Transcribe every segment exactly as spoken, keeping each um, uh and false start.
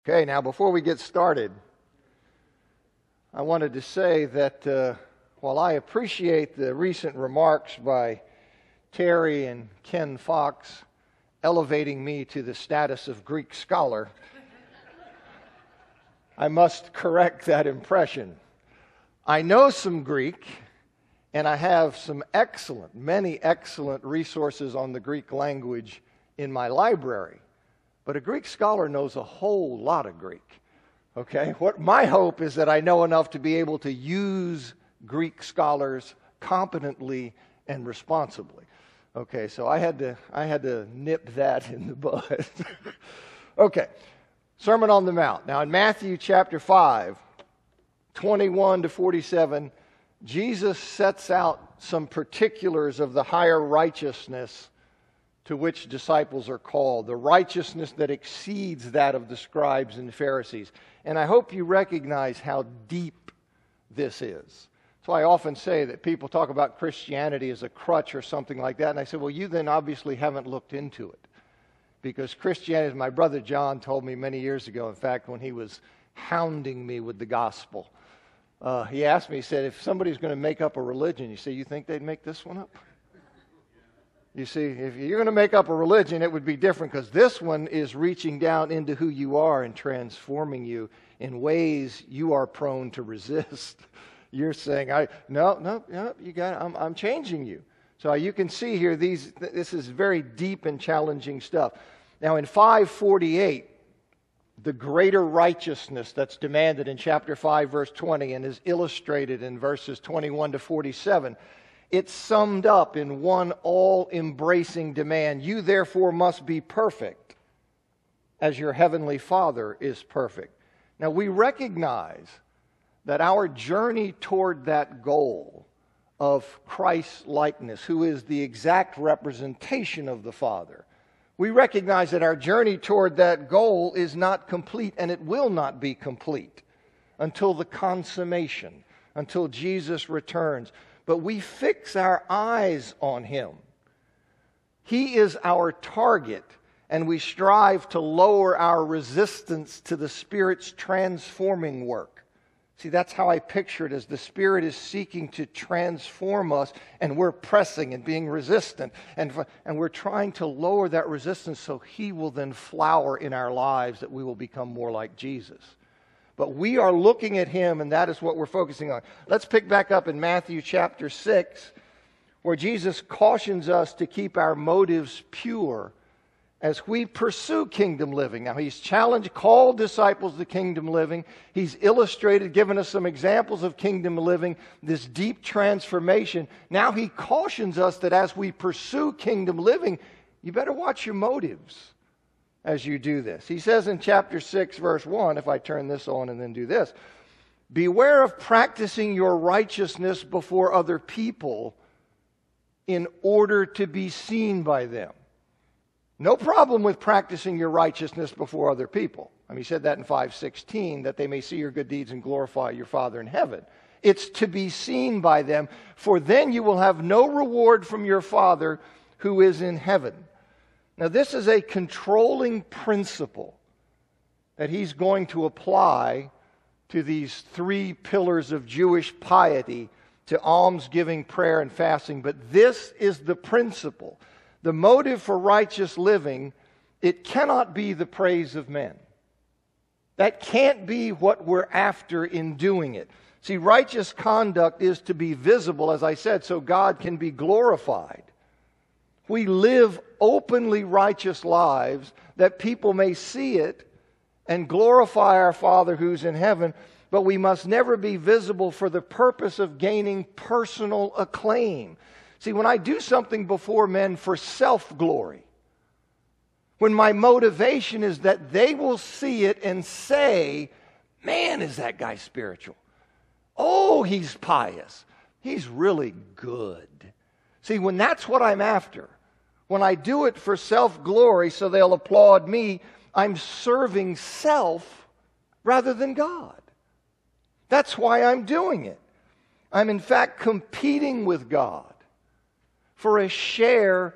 Okay, now before we get started, I wanted to say that uh, while I appreciate the recent remarks by Terry and Ken Fox elevating me to the status of Greek scholar, I must correct that impression. I know some Greek, and I have some excellent, many excellent resources on the Greek language in my library. But a Greek scholar knows a whole lot of Greek. Okay? What my hope is that I know enough to be able to use Greek scholars competently and responsibly. Okay, so I had to I had to nip that in the bud. Okay. Sermon on the Mount. Now in Matthew chapter five, twenty-one to forty-seven, Jesus sets out some particulars of the higher righteousness to which disciples are called, the righteousness that exceeds that of the scribes and Pharisees. And I hope you recognize how deep this is. So I often say that people talk about Christianity as a crutch or something like that, and I say, well, you then obviously haven't looked into it. Because Christianity, as my brother John told me many years ago, in fact, when he was hounding me with the gospel, uh, he asked me, he said, if somebody's going to make up a religion, you say, you think they'd make this one up? You see, if you're going to make up a religion, it would be different because this one is reaching down into who you are and transforming you in ways you are prone to resist. You're saying, "I no, no, no, you got it. I'm, I'm changing you." So you can see here, these this is very deep and challenging stuff. Now in five forty-eight, the greater righteousness that's demanded in chapter five, verse twenty, and is illustrated in verses twenty-one to forty-seven, it's summed up in one all-embracing demand. You therefore must be perfect as your heavenly Father is perfect. Now we recognize that our journey toward that goal of Christ's likeness, who is the exact representation of the Father, we recognize that our journey toward that goal is not complete, and it will not be complete until the consummation, until Jesus returns. But we fix our eyes on Him. He is our target, and we strive to lower our resistance to the Spirit's transforming work. See, that's how I picture it, as the Spirit is seeking to transform us, and we're pressing and being resistant. And, and we're trying to lower that resistance so He will then flower in our lives, that we will become more like Jesus. But we are looking at Him, and that is what we're focusing on. Let's pick back up in Matthew chapter six, where Jesus cautions us to keep our motives pure as we pursue kingdom living. Now, He's challenged, called disciples to kingdom living. He's illustrated, given us some examples of kingdom living, this deep transformation. Now He cautions us that as we pursue kingdom living, you better watch your motives as you do this. He says in chapter six, verse one, if I turn this on and then do this, beware of practicing your righteousness before other people in order to be seen by them. No problem with practicing your righteousness before other people. I mean, he said that in five sixteen, that they may see your good deeds and glorify your Father in heaven. It's to be seen by them, for then you will have no reward from your Father who is in heaven. Now, this is a controlling principle that He's going to apply to these three pillars of Jewish piety, to almsgiving, prayer, and fasting. But this is the principle. The motive for righteous living, it cannot be the praise of men. That can't be what we're after in doing it. See, righteous conduct is to be visible, as I said, so God can be glorified. We live openly righteous lives that people may see it and glorify our Father who's in heaven, but we must never be visible for the purpose of gaining personal acclaim. See, when I do something before men for self-glory, when my motivation is that they will see it and say, man, is that guy spiritual? Oh, he's pious. He's really good. See, when that's what I'm after, when I do it for self-glory so they'll applaud me, I'm serving self rather than God. That's why I'm doing it. I'm in fact competing with God for a share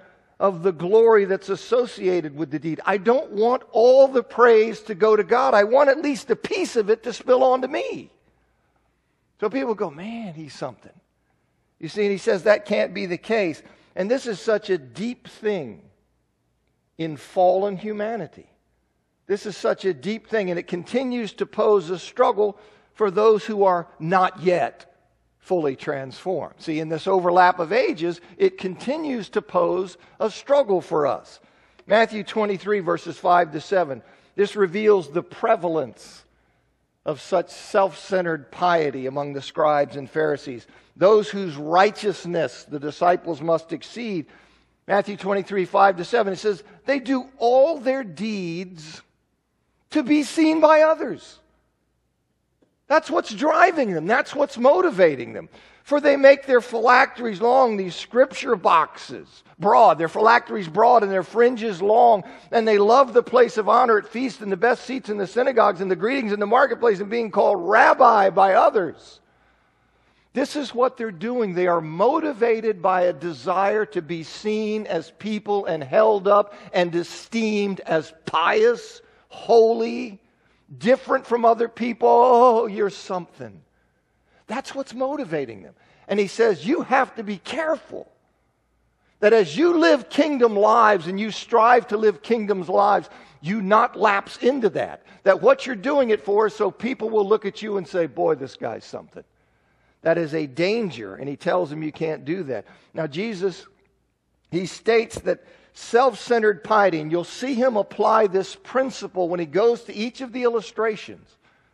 of the glory that's associated with the deed. I don't want all the praise to go to God. I want at least a piece of it to spill onto me. So people go, man, he's something. You see, and he says that can't be the case. And this is such a deep thing in fallen humanity. This is such a deep thing, and it continues to pose a struggle for those who are not yet fully transformed. See, in this overlap of ages, it continues to pose a struggle for us. Matthew twenty-three, verses five to seven. This reveals the prevalence of such self-centered piety among the scribes and Pharisees, those whose righteousness the disciples must exceed. Matthew twenty-three, five to seven, it says, they do all their deeds to be seen by others. That's what's driving them. That's what's motivating them. For they make their phylacteries long, these scripture boxes, broad. Their phylacteries broad and their fringes long. And they love the place of honor at feasts and the best seats in the synagogues and the greetings in the marketplace and being called rabbi by others. This is what they're doing. They are motivated by a desire to be seen as people and held up and esteemed as pious, holy, different from other people. Oh, you're something. That's what's motivating them. And he says, you have to be careful that as you live kingdom lives and you strive to live kingdom's lives, you not lapse into that. That what you're doing it for is so people will look at you and say, boy, this guy's something. That is a danger, and he tells them you can't do that. Now, Jesus, he states that self-centered piety, and you'll see him apply this principle when he goes to each of the illustrations.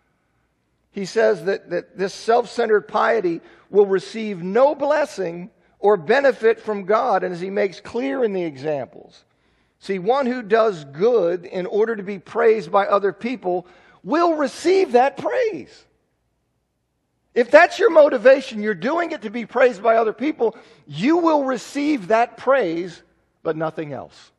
He says that, that this self-centered piety will receive no blessing or benefit from God, and as he makes clear in the examples. See, one who does good in order to be praised by other people will receive that praise. If that's your motivation, you're doing it to be praised by other people, you will receive that praise, but nothing else.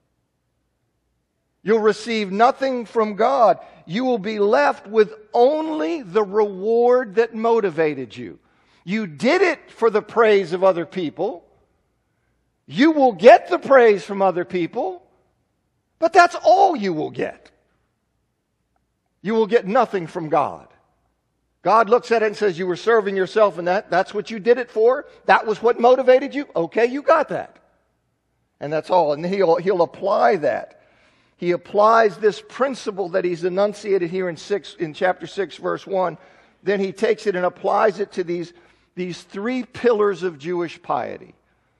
You'll receive nothing from God. You will be left with only the reward that motivated you. You did it for the praise of other people. You will get the praise from other people, but that's all you will get. You will get nothing from God. God looks at it and says, you were serving yourself and that, that's what you did it for. That was what motivated you. Okay, you got that. And that's all. And he'll, he'll apply that. He applies this principle that he's enunciated here in six, in chapter six, verse one. Then he takes it and applies it to these, these three pillars of Jewish piety: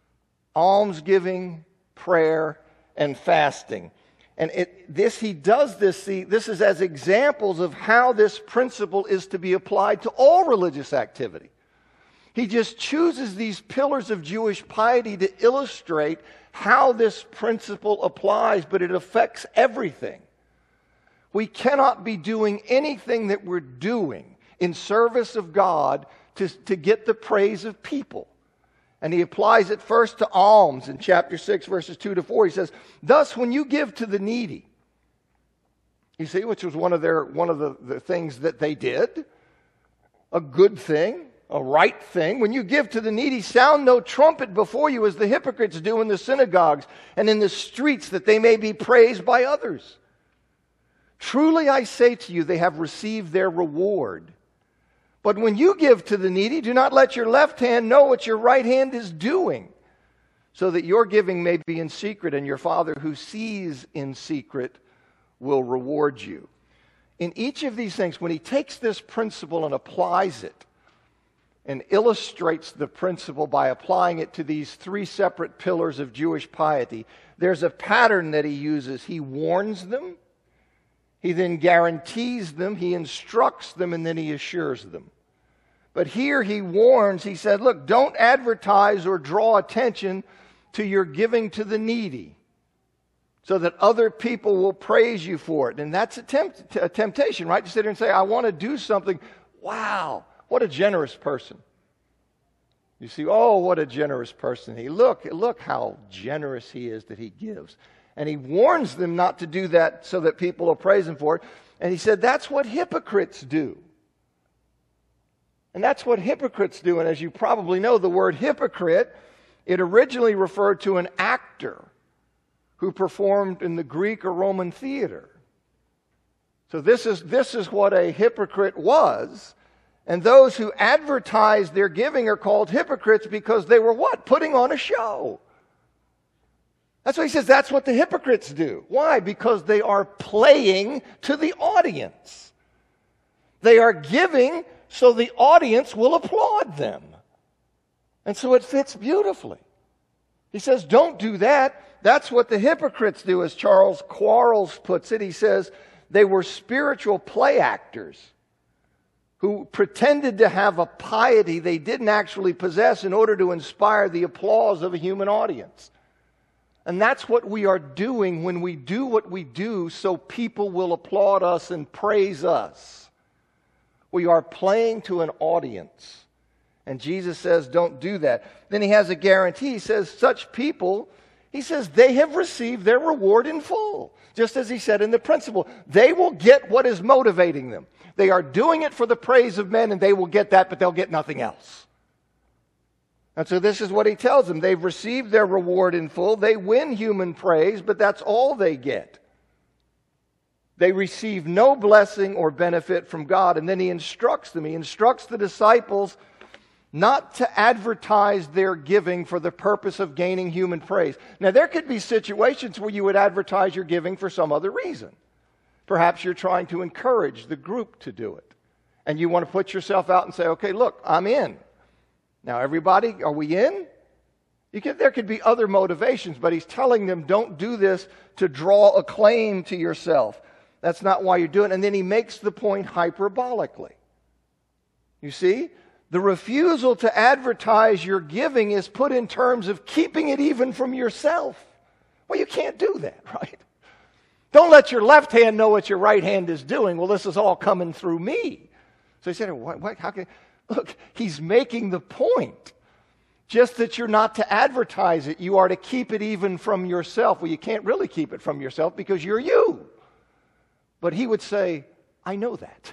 almsgiving, prayer, and fasting. And it, this he does this, see, this is as examples of how this principle is to be applied to all religious activity. He just chooses these pillars of Jewish piety to illustrate how this principle applies, but it affects everything. We cannot be doing anything that we're doing in service of God to, to get the praise of people. And he applies it first to alms in chapter six, verses two to four. He says, thus, when you give to the needy, you see, which was one of their one of the, the things that they did, a good thing, a right thing. When you give to the needy, sound no trumpet before you as the hypocrites do in the synagogues and in the streets, that they may be praised by others. Truly I say to you, they have received their reward. But when you give to the needy, do not let your left hand know what your right hand is doing, so that your giving may be in secret, and your Father who sees in secret will reward you. In each of these things, when he takes this principle and applies it, and illustrates the principle by applying it to these three separate pillars of Jewish piety, there's a pattern that he uses. He warns them, he then guarantees them, he instructs them, and then he assures them. But here he warns, he said, look, don't advertise or draw attention to your giving to the needy, so that other people will praise you for it. And that's a, tempt, a temptation, right? To sit there and say, I want to do something. Wow, what a generous person. You see, oh, what a generous person he. Look, look how generous he is that he gives. And he warns them not to do that so that people will praise him for it. And he said, that's what hypocrites do. And that's what hypocrites do. And as you probably know, the word hypocrite, it originally referred to an actor who performed in the Greek or Roman theater. So this is, this is what a hypocrite was. And those who advertised their giving are called hypocrites because they were what? Putting on a show. That's why he says that's what the hypocrites do. Why? Because they are playing to the audience. They are giving so the audience will applaud them. And so it fits beautifully. He says, don't do that. That's what the hypocrites do, as Charles Quarles puts it. He says they were spiritual play actors who pretended to have a piety they didn't actually possess in order to inspire the applause of a human audience. And that's what we are doing when we do what we do so people will applaud us and praise us. We are playing to an audience. And Jesus says, don't do that. Then he has a guarantee. He says, such people, he says, they have received their reward in full. Just as he said in the principle, they will get what is motivating them. They are doing it for the praise of men, and they will get that, but they'll get nothing else. And so this is what he tells them. They've received their reward in full. They win human praise, but that's all they get. They receive no blessing or benefit from God. And then he instructs them. He instructs the disciples not to advertise their giving for the purpose of gaining human praise. Now, there could be situations where you would advertise your giving for some other reason. Perhaps you're trying to encourage the group to do it. And you want to put yourself out and say, okay, look, I'm in. Now, everybody, are we in? You could, there could be other motivations, but he's telling them, don't do this to draw acclaim to yourself. That's not why you're doing it. And then he makes the point hyperbolically. You see? The refusal to advertise your giving is put in terms of keeping it even from yourself. Well, you can't do that, right? Don't let your left hand know what your right hand is doing. Well, this is all coming through me. So he said, what, what, how can... Look, he's making the point. Just that you're not to advertise it. You are to keep it even from yourself. Well, you can't really keep it from yourself because you're you. But he would say, I know that.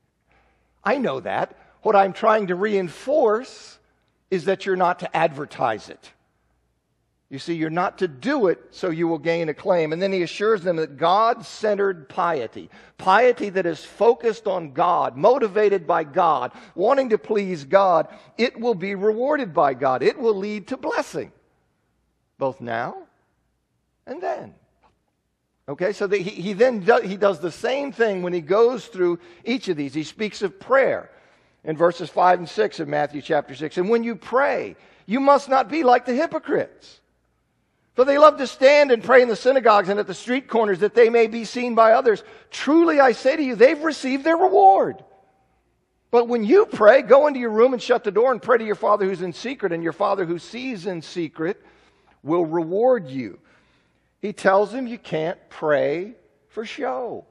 I know that. What I'm trying to reinforce is that you're not to advertise it. You see, you're not to do it so you will gain acclaim. And then he assures them that God-centered piety, piety that is focused on God, motivated by God, wanting to please God, it will be rewarded by God. It will lead to blessing, both now and then. Okay, so the, he, he then do, he does the same thing when he goes through each of these. He speaks of prayer in verses five and six of Matthew chapter six. And when you pray, you must not be like the hypocrites. For they love to stand and pray in the synagogues and at the street corners that they may be seen by others. Truly I say to you, they've received their reward. But when you pray, go into your room and shut the door and pray to your Father who's in secret, and your Father who sees in secret will reward you. He tells them you can't pray for show.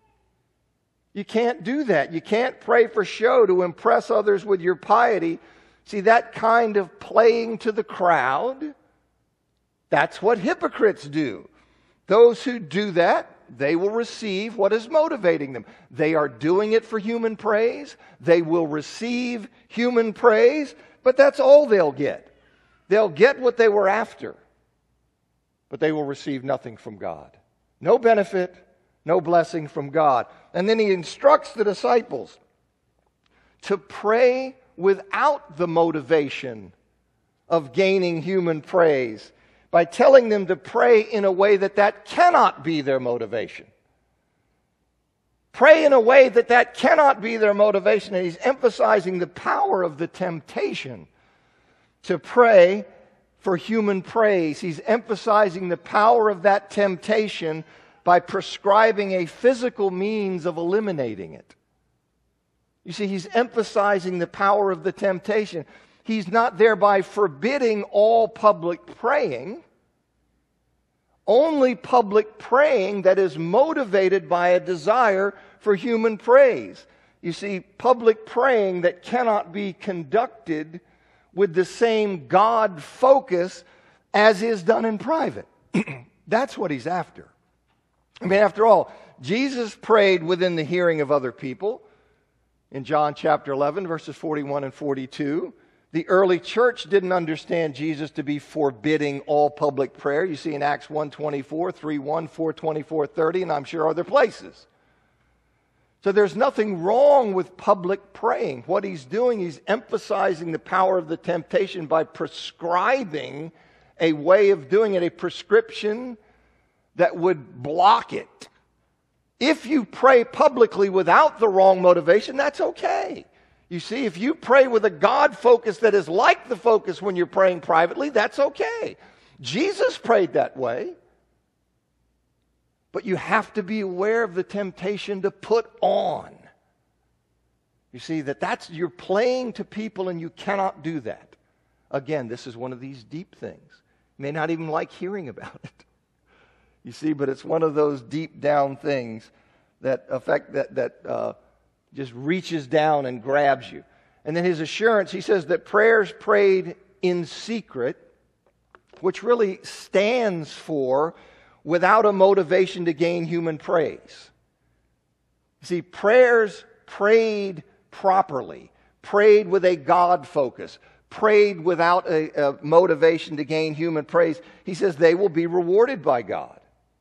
You can't do that. You can't pray for show to impress others with your piety. See, that kind of playing to the crowd, that's what hypocrites do. Those who do that, they will receive what is motivating them. They are doing it for human praise. They will receive human praise, but that's all they'll get. They'll get what they were after, but they will receive nothing from God. No benefit, no blessing from God. And then he instructs the disciples to pray without the motivation of gaining human praise, by telling them to pray in a way that that cannot be their motivation. Pray in a way that that cannot be their motivation. And he's emphasizing the power of the temptation to pray for human praise. He's emphasizing the power of that temptation by prescribing a physical means of eliminating it. You see, he's emphasizing the power of the temptation. He's not thereby forbidding all public praying. Only public praying that is motivated by a desire for human praise. You see, public praying that cannot be conducted with the same God focus as is done in private. That's what he's after. I mean, after all, Jesus prayed within the hearing of other people. In John chapter eleven, verses forty-one and forty-two, The early church didn't understand Jesus to be forbidding all public prayer. You see in Acts one twenty-four, three one, four twenty-four, thirty, and I'm sure other places. So there's nothing wrong with public praying. What he's doing, he's emphasizing the power of the temptation by prescribing a way of doing it, a prescription that would block it. If you pray publicly without the wrong motivation, that's okay. You see, if you pray with a God focus that is like the focus when you're praying privately, that's okay. Jesus prayed that way. But you have to be aware of the temptation to put on. You see, that that's, you're playing to people and you cannot do that. Again, this is one of these deep things. You may not even like hearing about it. You see, but it's one of those deep down things that affect, that, that uh, just reaches down and grabs you. And then his assurance, he says that prayers prayed in secret, which really stands for without a motivation to gain human praise. You see, prayers prayed properly, prayed with a God focus, prayed without a, a motivation to gain human praise, he says they will be rewarded by God.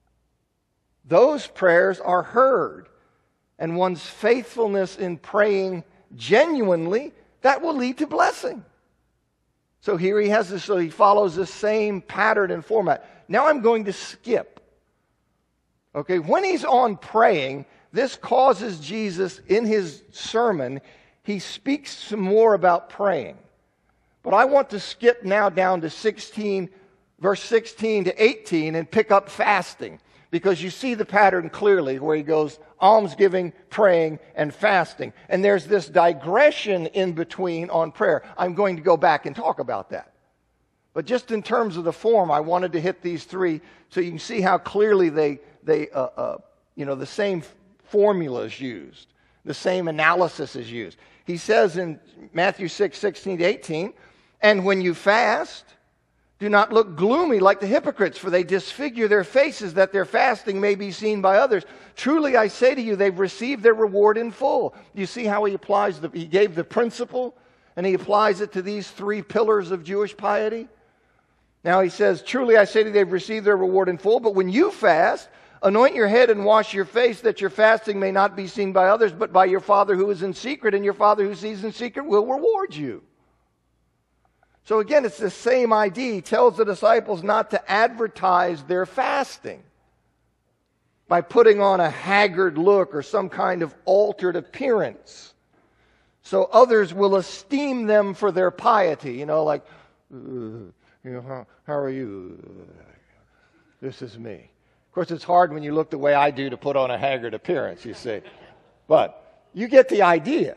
Those prayers are heard, and one's faithfulness in praying genuinely, that will lead to blessing. So here he has this, so he follows the same pattern and format. Now I'm going to skip. Okay, when he's on praying, this causes Jesus, in his sermon, he speaks some more about praying. But I want to skip now down to sixteen, verse sixteen to eighteen and pick up fasting. Because you see the pattern clearly where he goes almsgiving, praying, and fasting. And there's this digression in between on prayer. I'm going to go back and talk about that. But just in terms of the form, I wanted to hit these three so you can see how clearly they, they uh, uh, you know, the same formula is used. The same analysis is used. He says in Matthew six, sixteen to eighteen, and when you fast, do not look gloomy like the hypocrites, for they disfigure their faces that their fasting may be seen by others. Truly I say to you, they've received their reward in full. Do you see how he applies the, he gave the principle and he applies it to these three pillars of Jewish piety? Now he says, truly I say to you, they've received their reward in full. But when you fast, anoint your head and wash your face, that your fasting may not be seen by others, but by your Father who is in secret, and your Father who sees in secret will reward you. So again, it's the same idea. He tells the disciples not to advertise their fasting by putting on a haggard look or some kind of altered appearance, so others will esteem them for their piety. You know, like, uh, you know, how, how are you? This is me. Of course, it's hard when you look the way I do to put on a haggard appearance, you see. But you get the idea.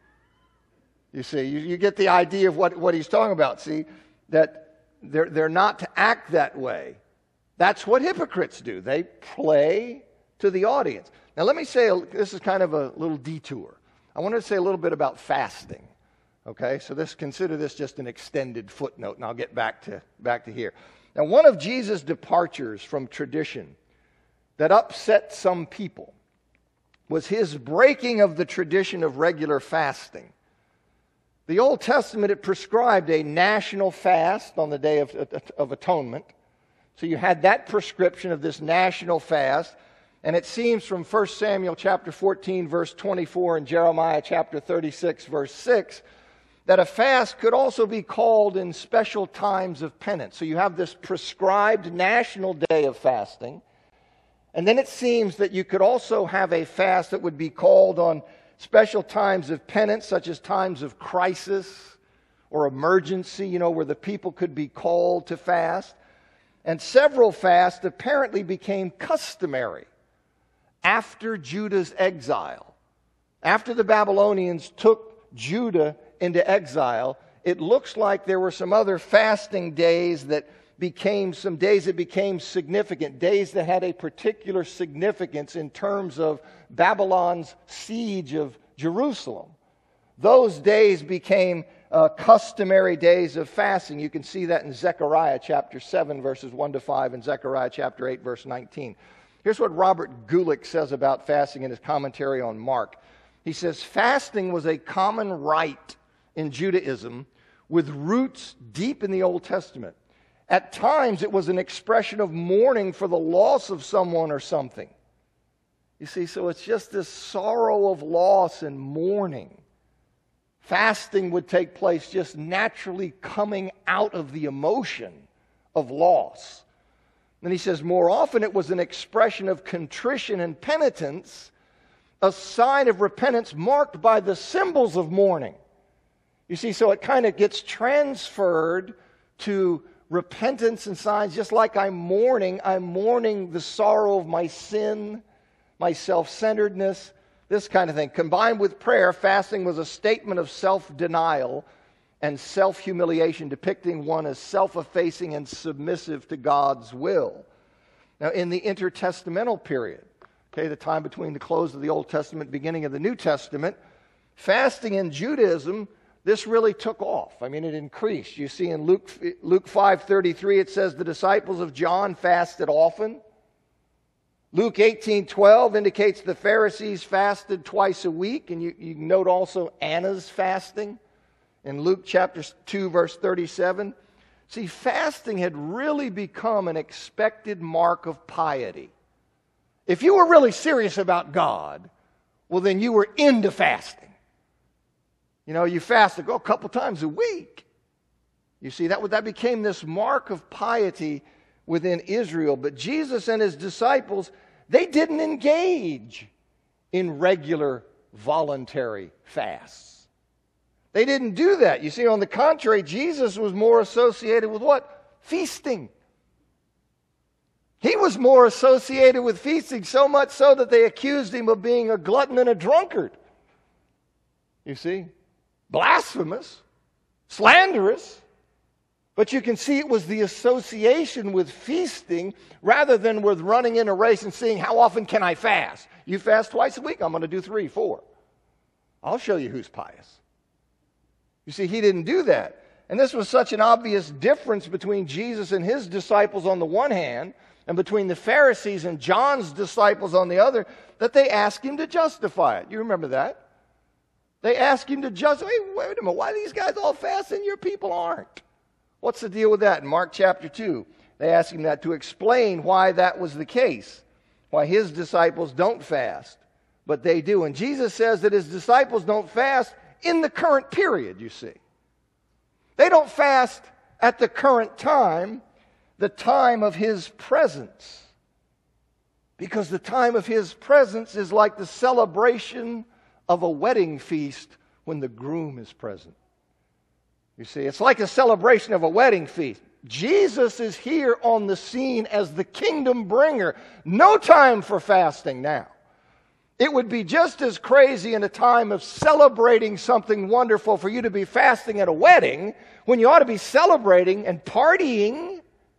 You see, you, you get the idea of what, what he's talking about. See, that they're, they're not to act that way. That's what hypocrites do. They play to the audience. Now, let me say, this is kind of a little detour. I wanted to say a little bit about fasting. Okay, so this, consider this just an extended footnote, and I'll get back to, back to here. Now, one of Jesus' departures from tradition that upset some people was his breaking of the tradition of regular fasting. The Old Testament, it prescribed a national fast on the Day of, of Atonement. So you had that prescription of this national fast. And it seems from First Samuel chapter fourteen, verse twenty-four, and Jeremiah chapter thirty-six, verse six, that a fast could also be called in special times of penance. So you have this prescribed national day of fasting. And then it seems that you could also have a fast that would be called on special times of penance, such as times of crisis or emergency, you know, where the people could be called to fast. And several fasts apparently became customary after Judah's exile. After the Babylonians took Judah into exile, it looks like there were some other fasting days that became some days that became significant, days that had a particular significance in terms of Babylon's siege of Jerusalem. Those days became uh, customary days of fasting. You can see that in Zechariah chapter seven, verses one to five, and Zechariah chapter eight, verse nineteen. Here's what Robert Gulick says about fasting in his commentary on Mark. He says, fasting was a common rite in Judaism, with roots deep in the Old Testament. At times, it was an expression of mourning for the loss of someone or something. You see, so it's just this sorrow of loss and mourning. Fasting would take place just naturally coming out of the emotion of loss. And he says, more often it was an expression of contrition and penitence, a sign of repentance marked by the symbols of mourning. You see, so it kind of gets transferred to repentance and signs, just like I'm mourning. I'm mourning the sorrow of my sin, my self-centeredness, this kind of thing. Combined with prayer, fasting was a statement of self-denial and self-humiliation, depicting one as self-effacing and submissive to God's will. Now, in the intertestamental period, okay, the time between the close of the Old Testament, beginning of the New Testament, fasting in Judaism, this really took off. I mean, it increased. You see in Luke, Luke five thirty-three, it says the disciples of John fasted often. Luke eighteen twelve indicates the Pharisees fasted twice a week. And you, you can note also Anna's fasting in Luke chapter two, verse thirty-seven. See, fasting had really become an expected mark of piety. If you were really serious about God, well, then you were into fasting. You know, you fasted oh, a couple times a week. You see, that, that became this mark of piety within Israel. But Jesus and his disciples, they didn't engage in regular voluntary fasts. They didn't do that. You see, on the contrary, Jesus was more associated with what? Feasting. He was more associated with feasting, so much so that they accused him of being a glutton and a drunkard. You see? Blasphemous, slanderous, but you can see it was the association with feasting rather than with running in a race and seeing how often can I fast. You fast twice a week, I'm going to do three, four. I'll show you who's pious. You see, he didn't do that. And this was such an obvious difference between Jesus and his disciples on the one hand, and between the Pharisees and John's disciples on the other, that they asked him to justify it. You remember that? They ask him to justify, wait, wait a minute, why are these guys all fasting and your people aren't? What's the deal with that? In Mark chapter two, they ask him that to explain why that was the case, why his disciples don't fast, but they do. And Jesus says that his disciples don't fast in the current period, you see. They don't fast at the current time, the time of his presence. Because the time of his presence is like the celebration of a wedding feast when the groom is present. You see, it's like a celebration of a wedding feast. Jesus is here on the scene as the kingdom bringer. No time for fasting now. It would be just as crazy in a time of celebrating something wonderful for you to be fasting at a wedding when you ought to be celebrating and partying.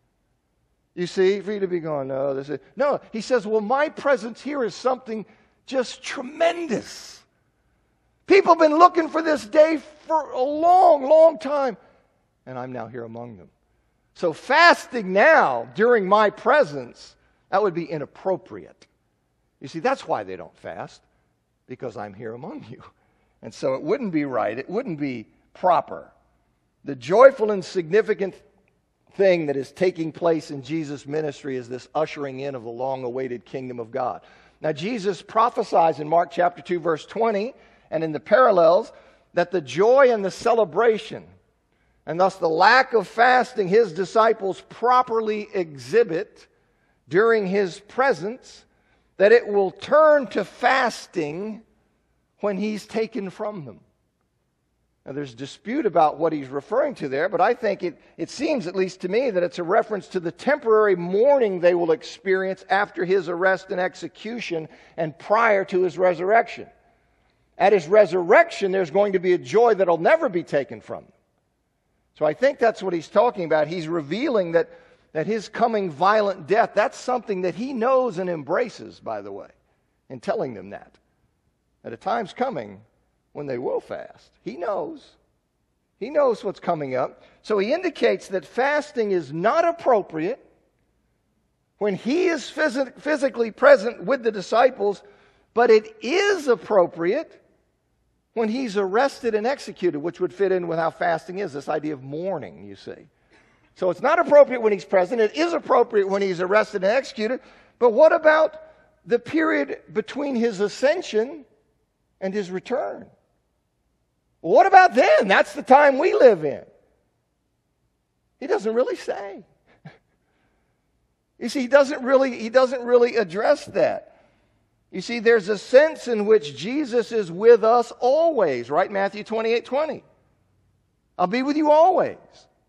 You see, for you to be going, no, this is... No, he says, well, my presence here is something just tremendous. People have been looking for this day for a long, long time, and I'm now here among them. So fasting now, during my presence, that would be inappropriate. You see, that's why they don't fast, because I'm here among you. And so it wouldn't be right, it wouldn't be proper. The joyful and significant thing that is taking place in Jesus' ministry is this ushering in of the long-awaited kingdom of God. Now, Jesus prophesies in Mark chapter two, verse twenty, and in the parallels, that the joy and the celebration, and thus the lack of fasting his disciples properly exhibit during his presence, that it will turn to fasting when he's taken from them. Now, there's dispute about what he's referring to there, but I think it, it seems, at least to me, that it's a reference to the temporary mourning they will experience after his arrest and execution and prior to his resurrection. At his resurrection, there's going to be a joy that will never be taken from them. So I think that's what he's talking about. He's revealing that, that his coming violent death, that's something that he knows and embraces, by the way, in telling them that. That a time's coming when they will fast. He knows. He knows what's coming up. So he indicates that fasting is not appropriate when he is phys- physically present with the disciples, but it is appropriate when he's arrested and executed, which would fit in with how fasting is, this idea of mourning, you see. So it's not appropriate when he's present. It is appropriate when he's arrested and executed. But what about the period between his ascension and his return? Well, what about then? That's the time we live in. He doesn't really say. You see, he doesn't really, he doesn't really address that. You see, there's a sense in which Jesus is with us always, right? Matthew twenty-eight twenty. I'll be with you always.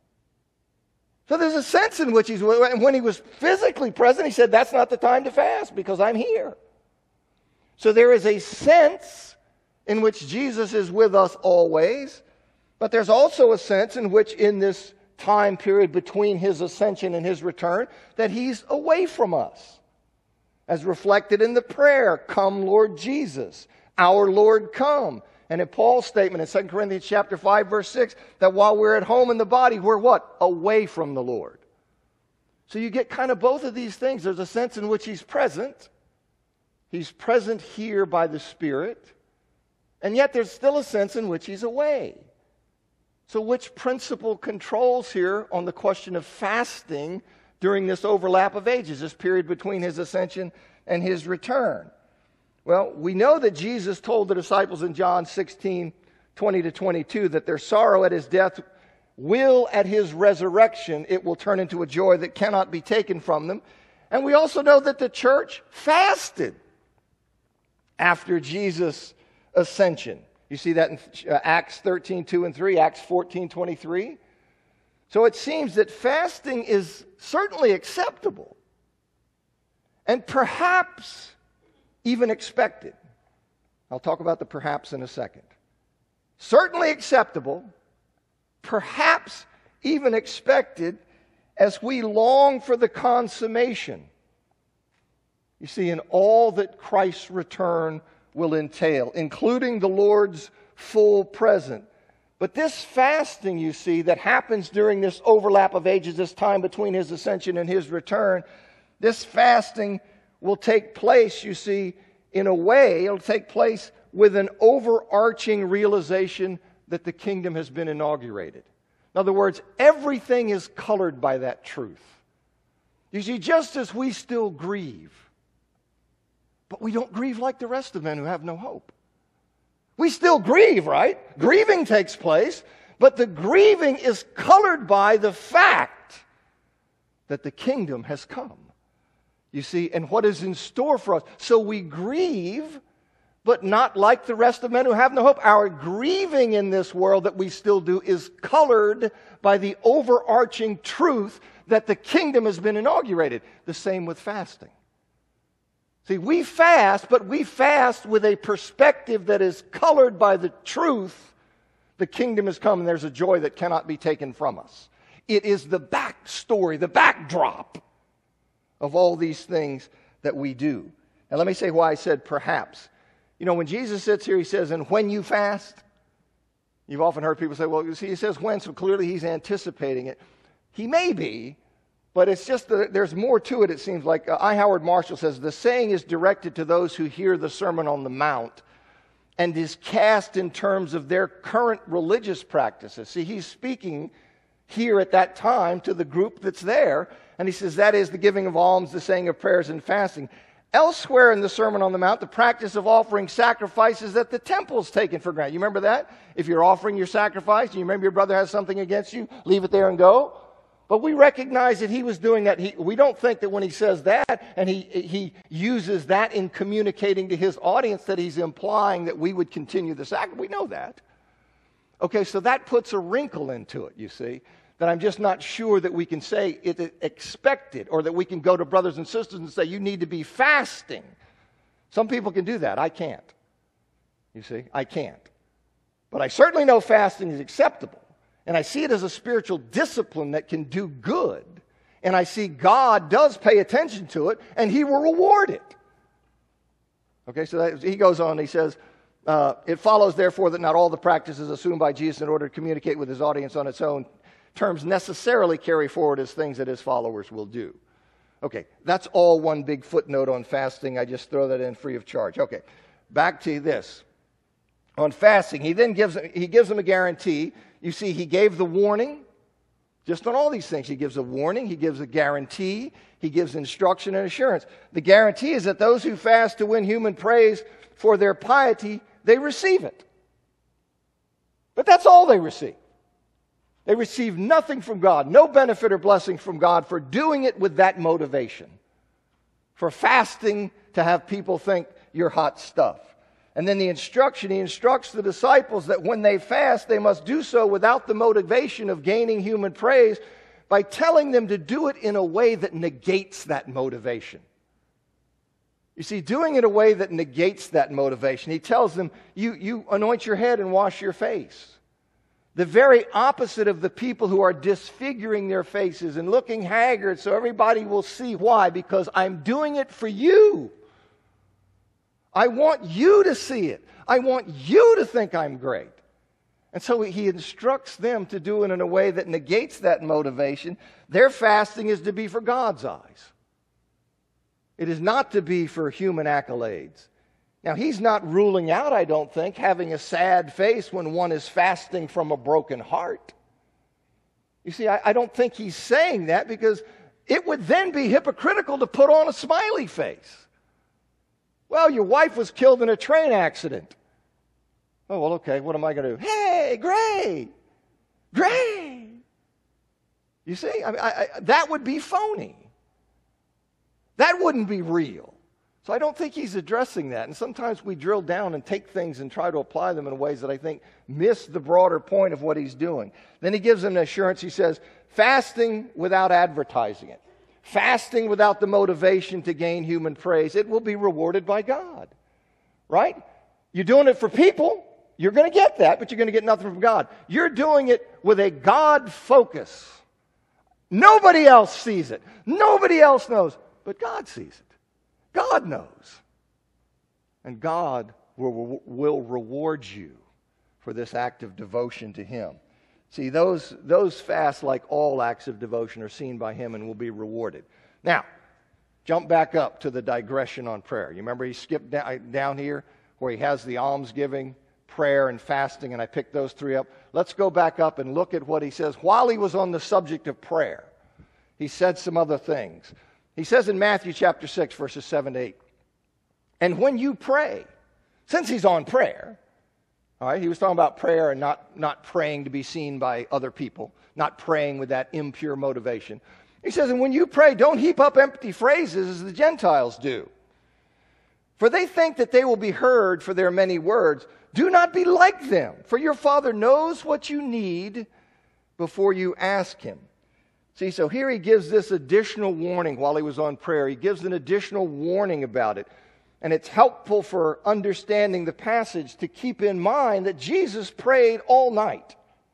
So there's a sense in which he's with us. And when he was physically present, he said, that's not the time to fast because I'm here. So there is a sense in which Jesus is with us always, but there's also a sense in which in this time period between his ascension and his return, that he's away from us. As reflected in the prayer, come Lord Jesus, our Lord come. And in Paul's statement in Second Corinthians chapter five, verse six, that while we're at home in the body, we're what? Away from the Lord. So you get kind of both of these things. There's a sense in which he's present. He's present here by the Spirit. And yet there's still a sense in which he's away. So which principle controls here on the question of fasting during this overlap of ages, this period between his ascension and his return? Well, we know that Jesus told the disciples in John sixteen, twenty to twenty-two, that their sorrow at his death will, at his resurrection, it will turn into a joy that cannot be taken from them. And we also know that the church fasted after Jesus' ascension. You see that in Acts thirteen, two and three, Acts fourteen, twenty-three. So it seems that fasting is certainly acceptable and perhaps even expected. I'll talk about the perhaps in a second. Certainly acceptable, perhaps even expected, as we long for the consummation, you see, in all that Christ's return will entail, including the Lord's full presence. But this fasting, you see, that happens during this overlap of ages, this time between his ascension and his return, this fasting will take place, you see, in a way, it'll take place with an overarching realization that the kingdom has been inaugurated. In other words, everything is colored by that truth. You see, just as we still grieve, but we don't grieve like the rest of men who have no hope. We still grieve, right? Grieving takes place, but the grieving is colored by the fact that the kingdom has come. You see, and what is in store for us. So we grieve, but not like the rest of men who have no hope. Our grieving in this world that we still do is colored by the overarching truth that the kingdom has been inaugurated. The same with fasting. See, we fast, but we fast with a perspective that is colored by the truth the kingdom has come and there's a joy that cannot be taken from us. It is the backstory, the backdrop of all these things that we do. Now let me say why I said perhaps. You know, when Jesus sits here, he says, and when you fast, you've often heard people say, well, you see, he says when, so clearly he's anticipating it. He may be, but it's just that there's more to it, it seems like. Uh, I. Howard Marshall says, the saying is directed to those who hear the Sermon on the Mount and is cast in terms of their current religious practices. See, he's speaking here at that time to the group that's there, and he says that is the giving of alms, the saying of prayers, and fasting. Elsewhere in the Sermon on the Mount, the practice of offering sacrifices at the temple is taken for granted. You remember that? If you're offering your sacrifice, and you remember your brother has something against you, leave it there and go. But we recognize that he was doing that. He, we don't think that when he says that, and he, he uses that in communicating to his audience, that he's implying that we would continue the sacrifice. We know that. Okay, so that puts a wrinkle into it, you see, that I'm just not sure that we can say it is expected, or that we can go to brothers and sisters and say, you need to be fasting. Some people can do that. I can't. You see, I can't. But I certainly know fasting is acceptable. And I see it as a spiritual discipline that can do good. And I see God does pay attention to it, and he will reward it. Okay, so that, he goes on, he says, uh, it follows, therefore, that not all the practices assumed by Jesus in order to communicate with his audience on its own terms necessarily carry forward as things that his followers will do. Okay, that's all one big footnote on fasting. I just throw that in free of charge. Okay, back to this. on fasting. He then gives, he gives them a guarantee. You see, he gave the warning. Just on all these things, he gives a warning, he gives a guarantee, he gives instruction and assurance. The guarantee is that those who fast to win human praise for their piety, they receive it. But that's all they receive. They receive nothing from God, no benefit or blessing from God for doing it with that motivation, for fasting to have people think you're hot stuff. And then the instruction, he instructs the disciples that when they fast, they must do so without the motivation of gaining human praise, by telling them to do it in a way that negates that motivation. You see, doing it in a way that negates that motivation. He tells them, you, you anoint your head and wash your face. The very opposite of the people who are disfiguring their faces and looking haggard so everybody will see. Why? Because I'm doing it for you. I want you to see it. I want you to think I'm great. And so he instructs them to do it in a way that negates that motivation. Their fasting is to be for God's eyes. It is not to be for human accolades. Now, he's not ruling out, I don't think, having a sad face when one is fasting from a broken heart. You see, I, I don't think he's saying that, because it would then be hypocritical to put on a smiley face. Well, your wife was killed in a train accident. Oh, well, okay, what am I going to do? Hey, great, great. You see, I mean, I, I, that would be phony. That wouldn't be real. So I don't think he's addressing that. And sometimes we drill down and take things and try to apply them in ways that I think miss the broader point of what he's doing. Then he gives them an assurance. He says, fasting without advertising it. Fasting without the motivation to gain human praise, it will be rewarded by God. Right? You're doing it for people, you're going to get that, but you're going to get nothing from God. You're doing it with a God focus. Nobody else sees it. Nobody else knows, but God sees it. God knows. And God will, will reward you for this act of devotion to Him. See, those, those fasts, like all acts of devotion, are seen by Him and will be rewarded. Now, jump back up to the digression on prayer. You remember he skipped down here where he has the almsgiving, prayer, and fasting, and I picked those three up. Let's go back up and look at what he says. While he was on the subject of prayer, he said some other things. He says in Matthew chapter six, verses seven to eight, and when you pray, since he's on prayer, all right, he was talking about prayer and not, not praying to be seen by other people, not praying with that impure motivation. He says, and when you pray, don't heap up empty phrases as the Gentiles do, for they think that they will be heard for their many words. Do not be like them, for your Father knows what you need before you ask Him. See, so here he gives this additional warning while he was on prayer. He gives an additional warning about it. And it's helpful for understanding the passage to keep in mind that Jesus prayed all night.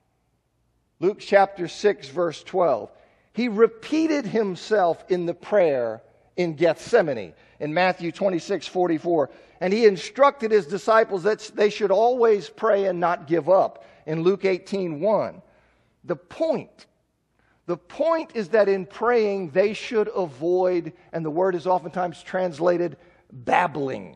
Luke chapter six, verse twelve. He repeated himself in the prayer in Gethsemane. In Matthew twenty-six, forty-four. And he instructed his disciples that they should always pray and not give up. In Luke eighteen, one. The point The point is that in praying, they should avoid, and the word is oftentimes translated, babbling.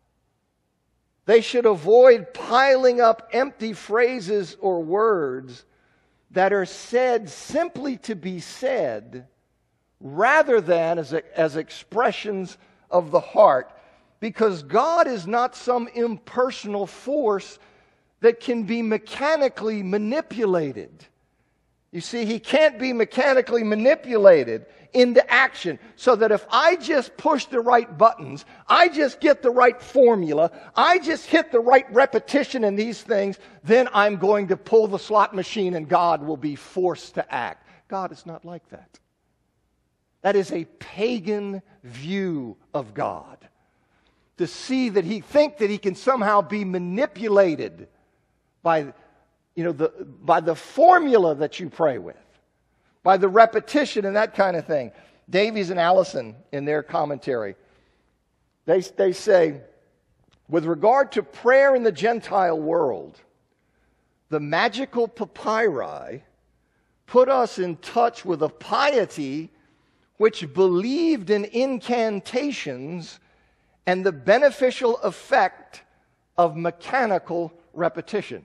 They should avoid piling up empty phrases or words that are said simply to be said, rather than as, as expressions of the heart, because God is not some impersonal force that can be mechanically manipulated. You see, He can't be mechanically manipulated into action, so that if I just push the right buttons, I just get the right formula, I just hit the right repetition in these things, then I'm going to pull the slot machine and God will be forced to act. God is not like that. That is a pagan view of God. To see that He think that He can somehow be manipulated by You know, the, by the formula that you pray with, by the repetition and that kind of thing. Davies and Allison, in their commentary, they, they say, with regard to prayer in the Gentile world, the magical papyri put us in touch with a piety which believed in incantations and the beneficial effect of mechanical repetition.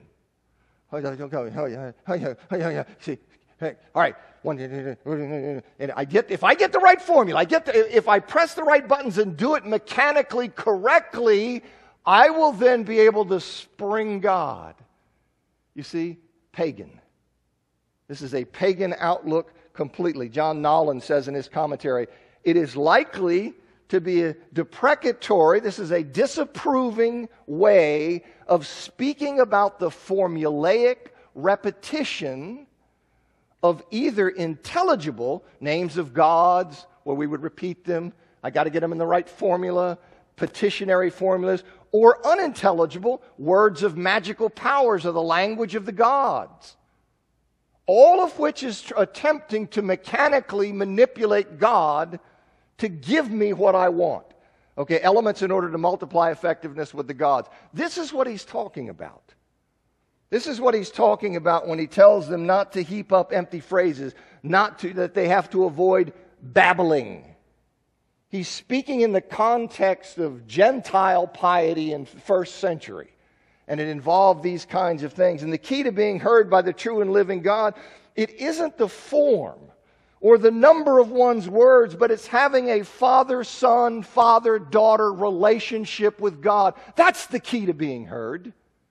See, all right. One, and I get if I get the right formula, I get the, if I press the right buttons and do it mechanically correctly, I will then be able to spring God. You see, pagan. This is a pagan outlook completely. John Nolan says in his commentary, it is likely to be a deprecatory, this is a disapproving way of speaking about the formulaic repetition of either intelligible names of gods, where we would repeat them, I got to get them in the right formula, petitionary formulas, or unintelligible words of magical powers of the language of the gods. All of which is tr- attempting to mechanically manipulate God to give me what I want. Okay, elements in order to multiply effectiveness with the gods. This is what he's talking about. This is what he's talking about when he tells them not to heap up empty phrases, not to, that they have to avoid babbling. He's speaking in the context of Gentile piety in the first century. And it involved these kinds of things. And the key to being heard by the true and living God, it isn't the form or the number of one's words, but it's having a father-son, father-daughter relationship with God. That's the key to being heard.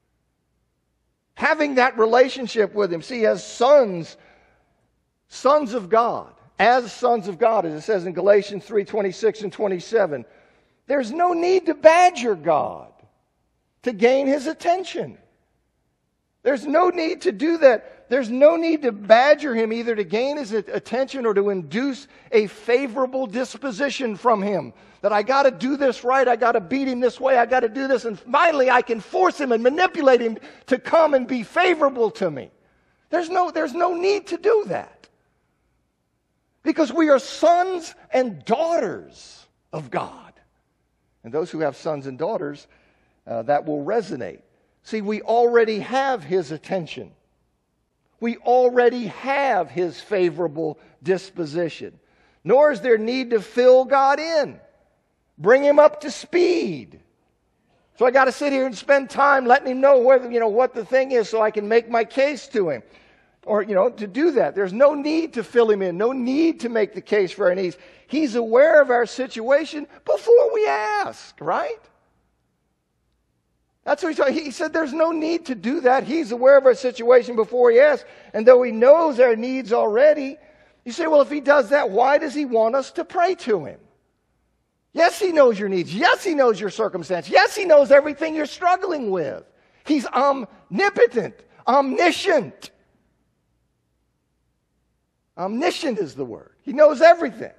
Having that relationship with Him. See, as sons, sons of God, as sons of God, as it says in Galatians three, twenty-six and twenty-seven, there's no need to badger God to gain His attention. There's no need to do that. There's no need to badger Him either to gain His attention or to induce a favorable disposition from Him. That I got to do this right, I got to beat Him this way, I got to do this, and finally I can force Him and manipulate Him to come and be favorable to me. There's no, there's no need to do that. Because we are sons and daughters of God. And those who have sons and daughters, uh, that will resonate. See, we already have His attention. We already have His favorable disposition. Nor is there need to fill God in. Bring Him up to speed. So I got to sit here and spend time letting Him know whether, you know, what the thing is so I can make my case to Him. Or, you know, to do that. There's no need to fill Him in. No need to make the case for our needs. He's aware of our situation before we ask, right? That's what he's talking. He said there's no need to do that. He's aware of our situation before He asks. And though He knows our needs already, you say, well, if He does that, why does He want us to pray to Him? Yes, He knows your needs. Yes, He knows your circumstance. Yes, He knows everything you're struggling with. He's omnipotent, omniscient. Omniscient is the word. He knows everything.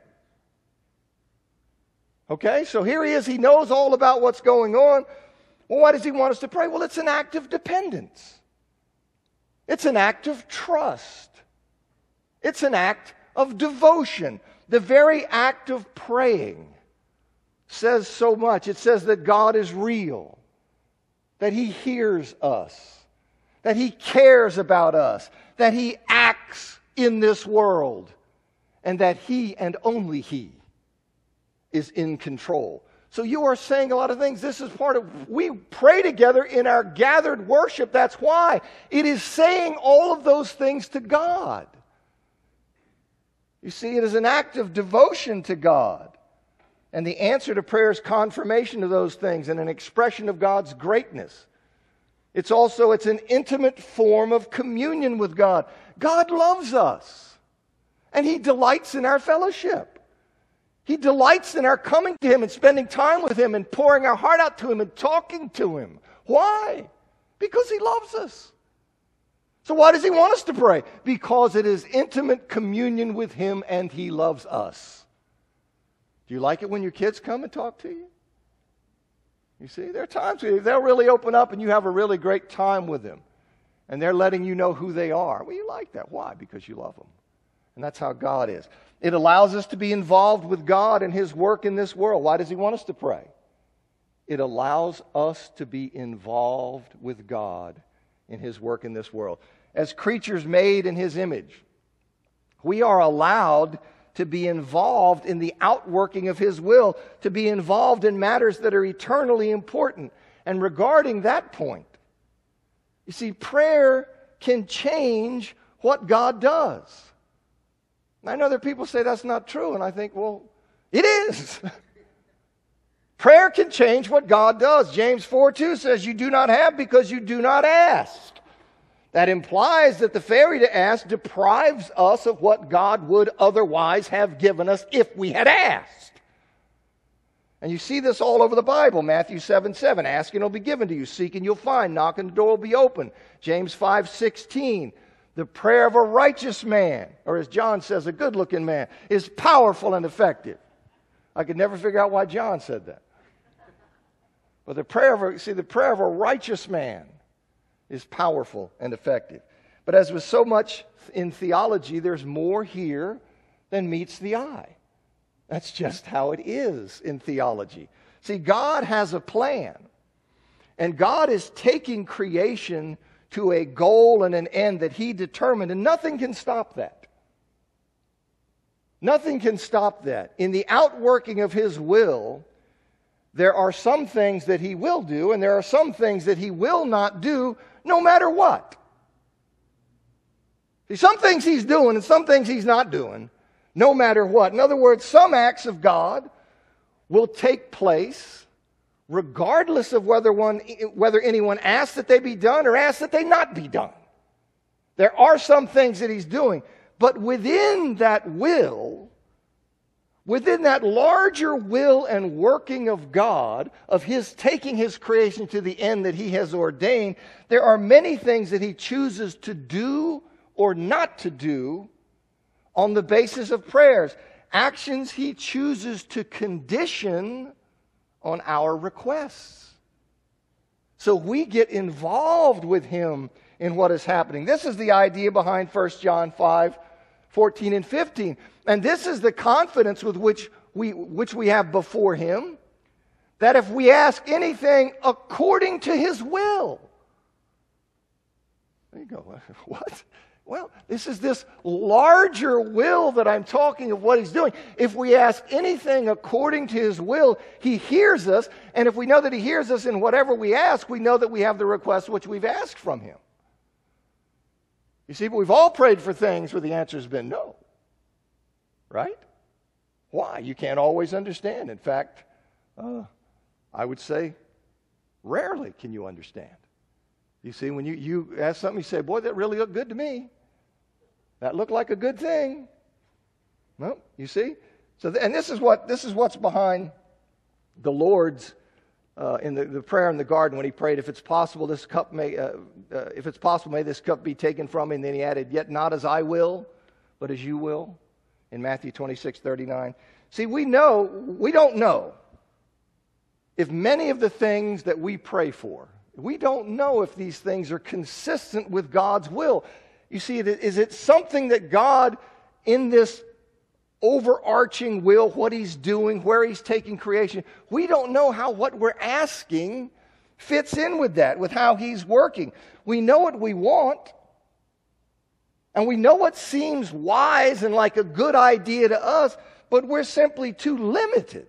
Okay, so here He is. He knows all about what's going on. Well, why does He want us to pray? Well, it's an act of dependence. It's an act of trust. It's an act of devotion. The very act of praying says so much. It says that God is real, that He hears us, that He cares about us, that He acts in this world, and that He and only He is in control. So you are saying a lot of things. This is part of, we pray together in our gathered worship. That's why. It is saying all of those things to God. You see, it is an act of devotion to God. And the answer to prayer is confirmation of those things and an expression of God's greatness. It's also, it's an intimate form of communion with God. God loves us. And He delights in our fellowship. He delights in our coming to Him and spending time with Him and pouring our heart out to Him and talking to Him. Why? Because He loves us. So why does He want us to pray? Because it is intimate communion with Him and He loves us. Do you like it when your kids come and talk to you? You see, there are times where they'll really open up and you have a really great time with them. And they're letting you know who they are. Well, you like that. Why? Because you love them. And that's how God is. It allows us to be involved with God and His work in this world. Why does He want us to pray? It allows us to be involved with God in His work in this world. As creatures made in His image, we are allowed to be involved in the outworking of His will, to be involved in matters that are eternally important. And regarding that point, You see, prayer can change what God does. I know that people say that's not true, and I think, well, it is. Prayer can change what God does. James four two says, you do not have because you do not ask. That implies that the failure to ask deprives us of what God would otherwise have given us if we had asked. And you see this all over the Bible. Matthew seven seven, ask and it'll be given to you. Seek and you'll find. Knock and the door will be open. James five sixteen, the prayer of a righteous man, or as John says, a good-looking man, is powerful and effective. I could never figure out why John said that. But the prayer of a, see, the prayer of a righteous man is powerful and effective. But as with so much in theology, there's more here than meets the eye. That's just how it is in theology. See, God has a plan. And God is taking creation to a goal and an end that He determined. And nothing can stop that. Nothing can stop that. In the outworking of His will, there are some things that He will do, and there are some things that He will not do, no matter what. See, some things He's doing and some things He's not doing, no matter what. In other words, some acts of God will take place regardless of whether one, whether anyone asks that they be done or asks that they not be done. There are some things that He's doing, but within that will, within that larger will and working of God, of His taking His creation to the end that He has ordained, there are many things that He chooses to do or not to do on the basis of prayers. Actions He chooses to condition on our requests. So we get involved with Him in what is happening. This is the idea behind First John five, fourteen and fifteen. And this is the confidence with which we, which we have before Him, that if we ask anything according to His will. There you go. What? Well, this is this larger will that I'm talking of what He's doing. If we ask anything according to His will, He hears us. And if we know that He hears us in whatever we ask, we know that we have the request which we've asked from Him. You see, but we've all prayed for things where the answer has been no. Right? Why? You can't always understand. In fact, uh, I would say rarely can you understand. You see, when you, you ask something, you say, boy, that really looked good to me. That looked like a good thing. Well, you see? So, th- and this is what this is what's behind the Lord's uh, in the, the prayer in the garden when He prayed, if it's possible, this cup may, uh, uh, if it's possible, may this cup be taken from me. And then He added, yet not as I will, but as you will. In Matthew twenty-six thirty-nine. See, we know, we don't know if many of the things that we pray for, we don't know if these things are consistent with God's will. You see, is it something that God, in this overarching will, what He's doing, where He's taking creation, we don't know how what we're asking fits in with that, with how He's working. We know what we want, and we know what seems wise and like a good idea to us, but we're simply too limited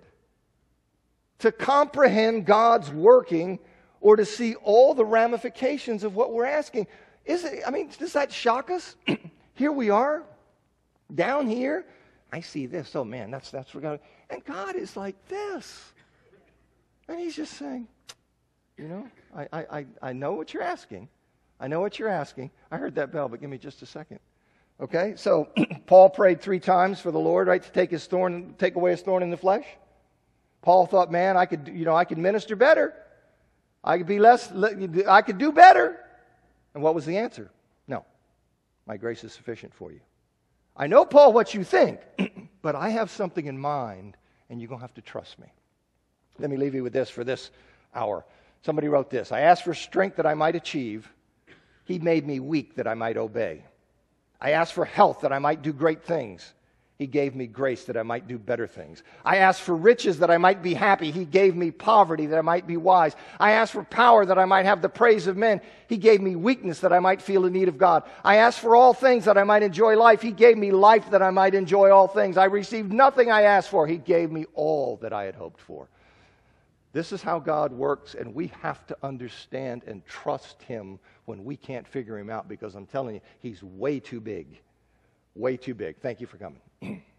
to comprehend God's working or to see all the ramifications of what we're asking. Is it, I mean, does that shock us? Here we are, down here. I see this. Oh, man, that's that's what God... And God is like this. And He's just saying, you know, I, I, I know what you're asking. I know what you're asking. I heard that bell, but give me just a second. Okay, so Paul prayed three times for the Lord, right, to take his thorn, take away his thorn in the flesh. Paul thought, man, I could, you know, I could minister better. I could be less, I could do better. And what was the answer? No, my grace is sufficient for you. I know, Paul, what you think, but I have something in mind, and you're going to have to trust me. Let me leave you with this for this hour. Somebody wrote this: I asked for strength that I might achieve. He made me weak that I might obey. I asked for health that I might do great things. He gave me grace that I might do better things. I asked for riches that I might be happy. He gave me poverty that I might be wise. I asked for power that I might have the praise of men. He gave me weakness that I might feel the need of God. I asked for all things that I might enjoy life. He gave me life that I might enjoy all things. I received nothing I asked for. He gave me all that I had hoped for. This is how God works, and we have to understand and trust him when we can't figure him out, because I'm telling you, he's way too big. Way too big. Thank you for coming.